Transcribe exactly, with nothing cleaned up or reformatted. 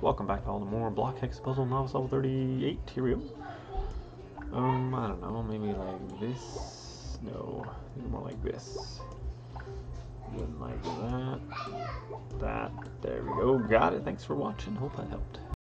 Welcome back to all the more block Hexa Puzzle Novice level thirty-eight. Here we go. Um, I don't know, maybe like this. No, maybe more like this. Then like that. That. There we go. Got it. Thanks for watching. Hope that helped.